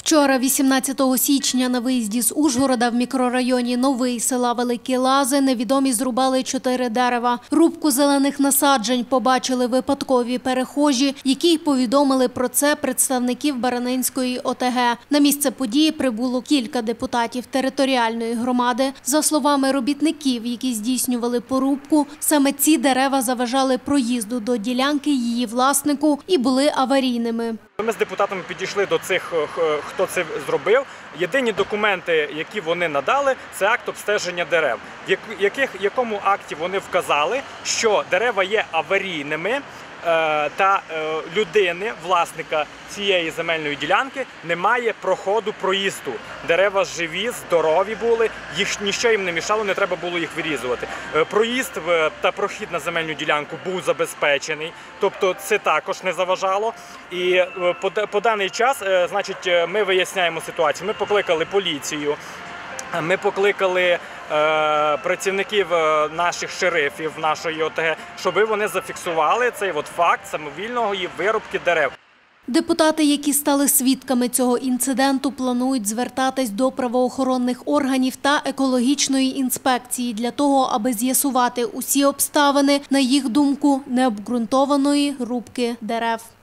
Вчора, 18 січня, на виїзді з Ужгорода в мікрорайоні Новий села Великі Лази невідомі зрубали 4 дерева. Рубку зелених насаджень побачили випадкові перехожі, які й повідомили про це представників Баранинської ОТГ. На місце події прибуло кілька депутатів територіальної громади. За словами робітників, які здійснювали порубку, саме ці дерева заважали проїзду до ділянки її власнику і були аварійними. Ми з депутатами підійшли до цих, хто це зробив. Єдині документи, які вони надали, це акт обстеження дерев, в якому акті вони вказали, що дерева є аварійними та людини, власника цієї земельної ділянки, немає проходу проїзду. Дерева живі, здорові були, ніщо їм не мішало, не треба було їх вирізувати. Проїзд та прохід на земельну ділянку був забезпечений, тобто це також не заважало. І по даний час, значить, ми виясняємо ситуацію. Ми покликали поліцію, ми покликали працівників наших шерифів, нашої ОТГ, щоб вони зафіксували цей факт самовільної вирубки дерев. Депутати, які стали свідками цього інциденту, планують звертатись до правоохоронних органів та екологічної інспекції для того, аби з'ясувати усі обставини, на їх думку, необґрунтованої рубки дерев.